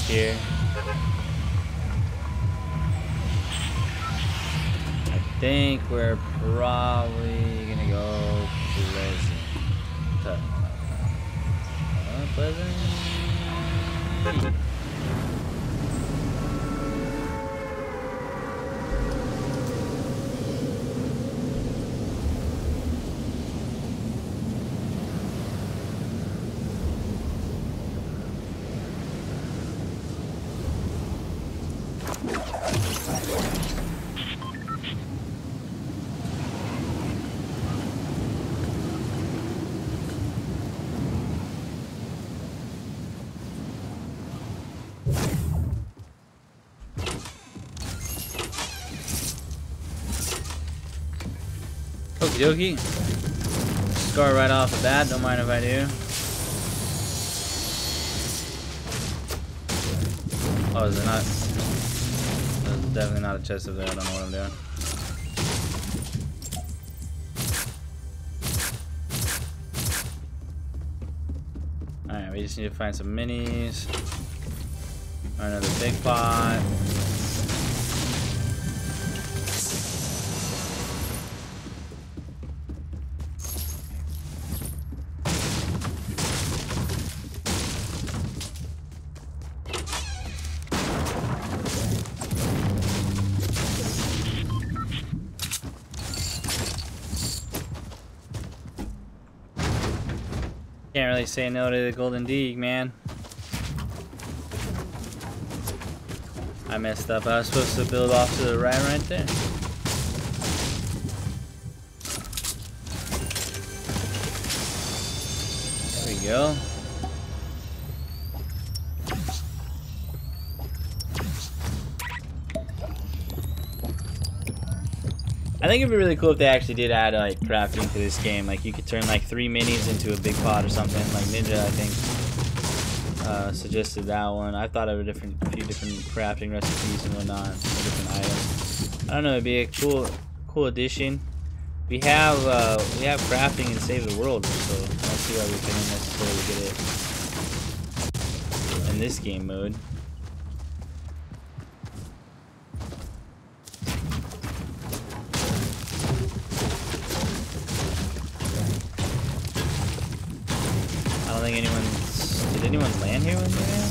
here. I think we're probably gonna go Pleasant. Pleasant. Okie dokie. Scar right off the bat, don't mind if I do. Oh, is it not? There's definitely not a chest up there, I don't know what I'm doing. Alright, we just need to find some minis. Another big pot. Can't really say no to the Golden Deeg, man. I messed up. I was supposed to build off to the right there. There we go. I think it'd be really cool if they actually did add like crafting to this game. Like you could turn like 3 minis into a big pot or something. Like Ninja, I think, suggested that one. I thought of a few different crafting recipes and whatnot, different items. I don't know. It'd be a cool addition. We have crafting in Save the World, so I don't see why we couldn't necessarily get it in this game mode. I don't think did anyone land here when they ran?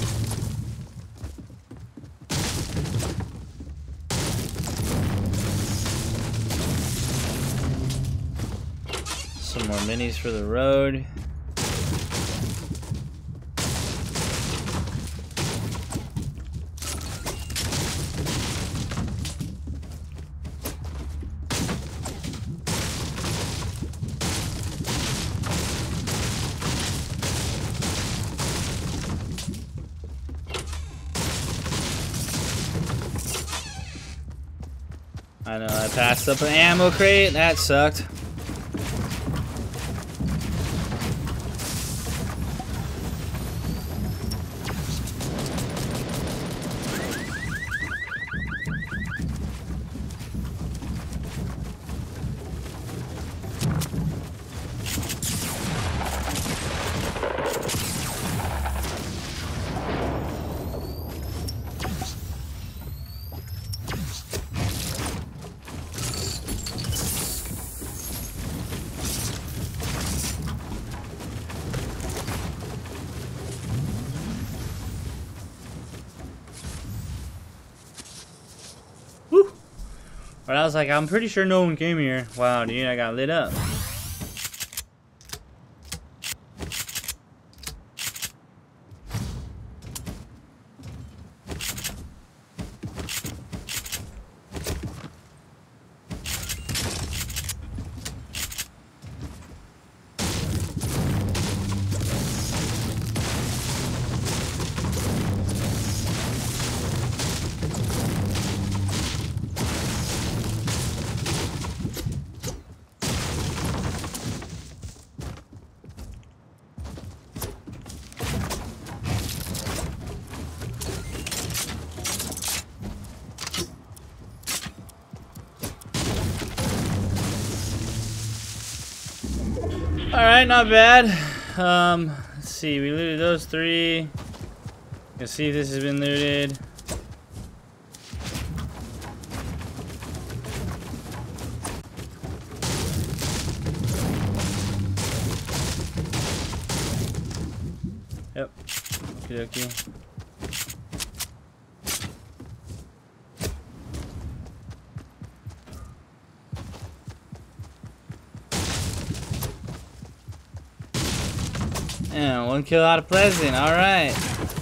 Some more minis for the road. I know, I passed up an ammo crate. That sucked. But I was like, I'm pretty sure no one came here. Wow, dude, I got lit up. Alright, not bad. Let's see, we looted those 3. Let's see if this has been looted. Yep. Okie dokie. Yeah, 1 kill out of Pleasant. Alright.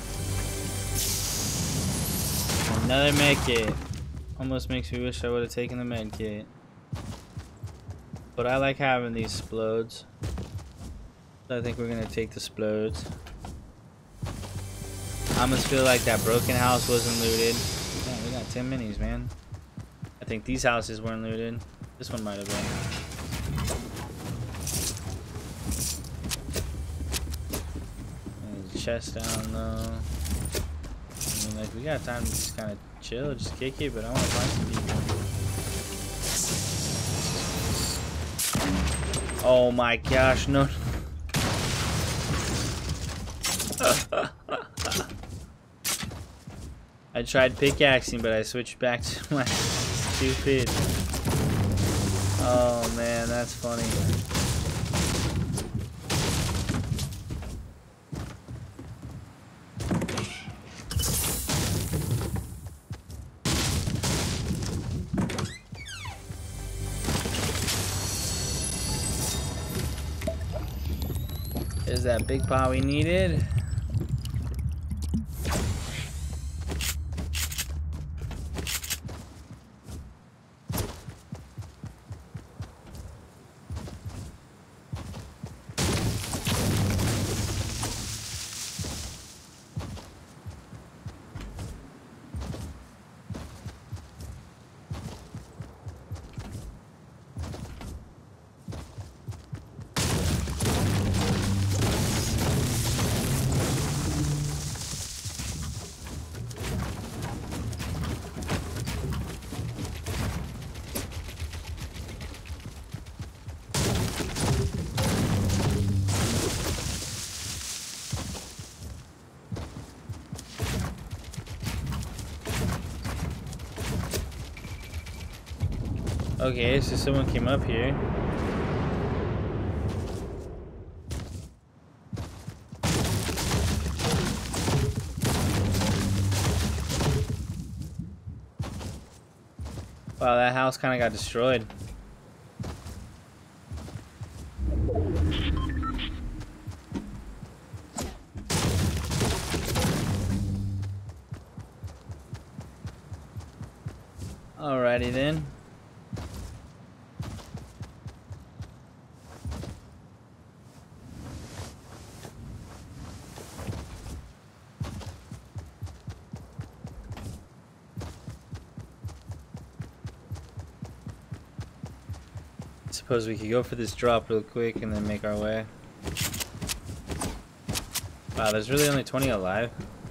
Another med kit. Almost makes me wish I would have taken the med kit. But I like having these splodes. So I think we're gonna take the splodes. I almost feel like that broken house wasn't looted. Yeah, we got 10 minis, man. I think these houses weren't looted. This one might have been. There's a chest down though. I mean, like, we got time to just kind of chill, just kick it, but I want to find some people. Oh my gosh, no. I tried pickaxing, but I switched back to my stupid. Oh man, that's funny. Is that big pot we needed? Okay, so someone came up here. Wow, that house kind of got destroyed. Alrighty then. Suppose we could go for this drop real quick and then make our way. Wow, there's really only 20 alive.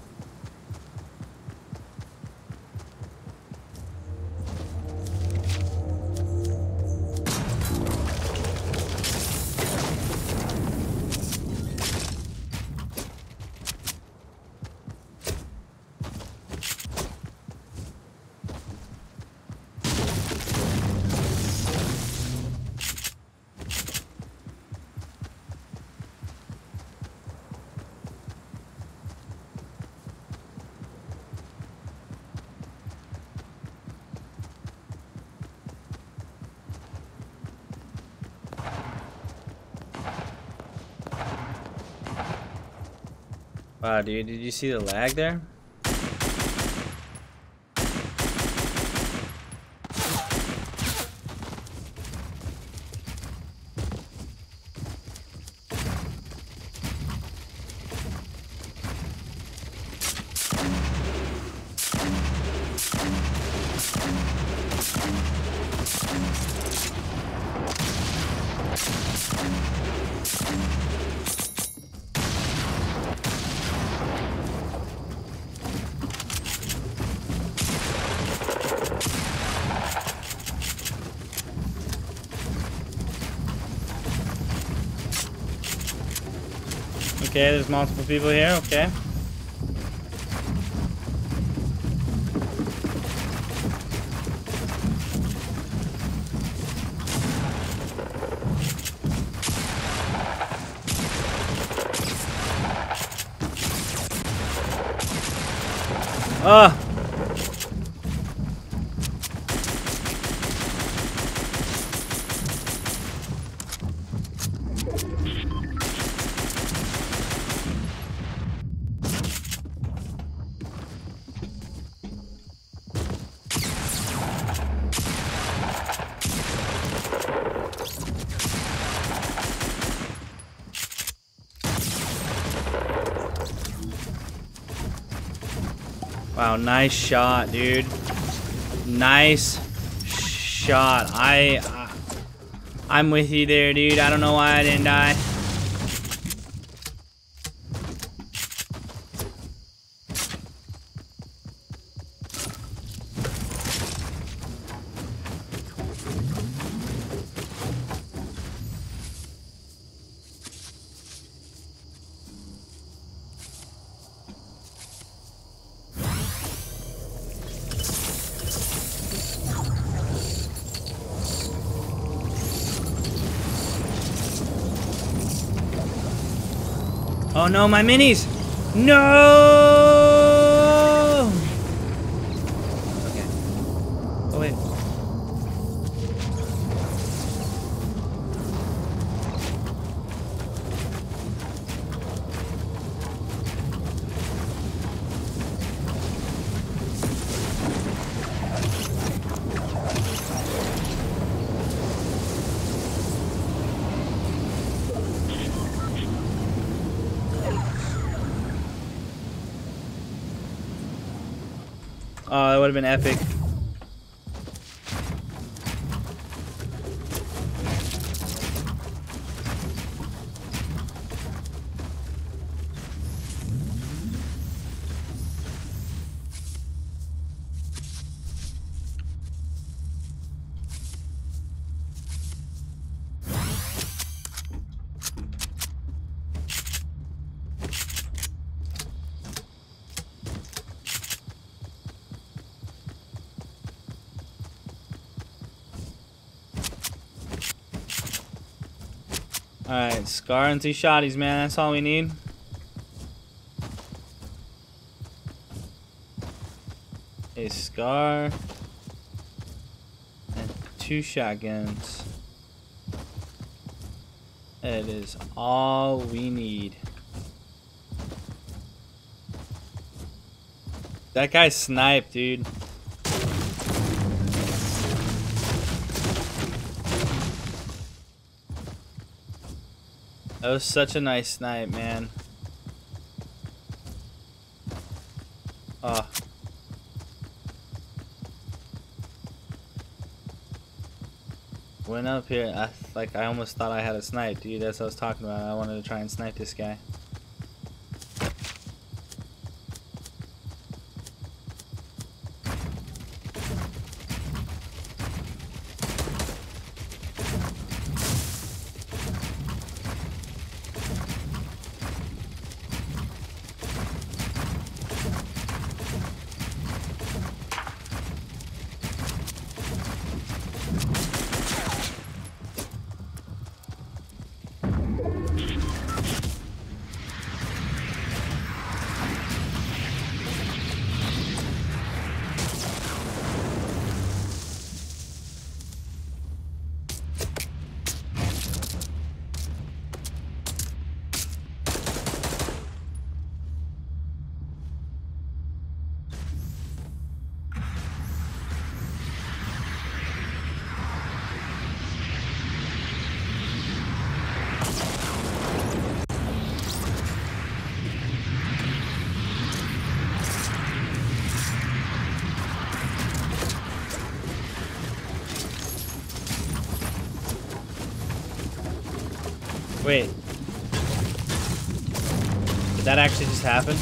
Wow, dude, did you see the lag there? Okay, there's multiple people here, okay. Ugh. Wow, nice shot, dude. Nice shot. I'm with you there, dude. I don't know why I didn't die. Oh no, my minis! No! Okay. Oh wait. Oh, that would have been epic. Alright, Scar and 2 shotties, man. That's all we need. A Scar and 2 shotguns. That is all we need. That guy sniped, dude. That was such a nice snipe, man. Oh. Went up here, I almost thought I had a snipe, dude. That's what I was talking about. I wanted to try and snipe this guy. Wait. Did that actually just happen?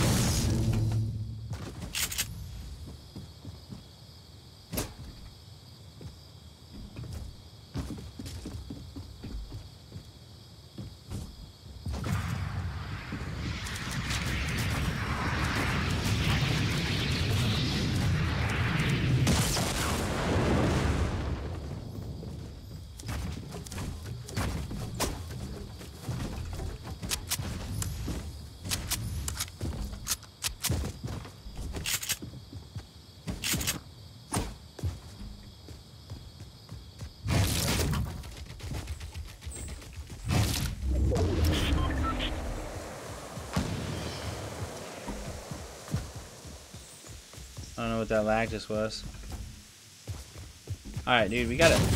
I don't know what that lag just was. Alright, dude, we got it.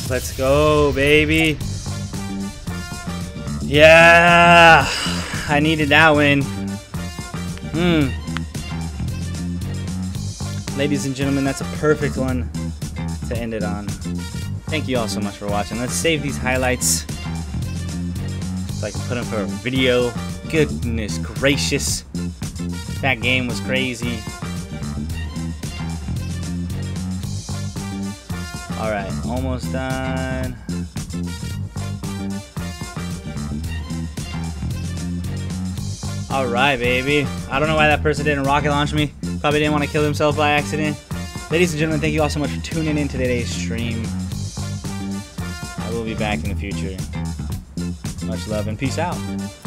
Let's go, baby. Yeah, I needed that win. Ladies and gentlemen, that's a perfect one to end it on. Thank you all so much for watching. Let's save these highlights so I can put them for a video. Goodness gracious, that game was crazy. Alright, almost done. Alright, baby. I don't know why that person didn't rocket launch me. Probably didn't want to kill himself by accident. Ladies and gentlemen, thank you all so much for tuning in to today's stream. I will be back in the future. Much love and peace out.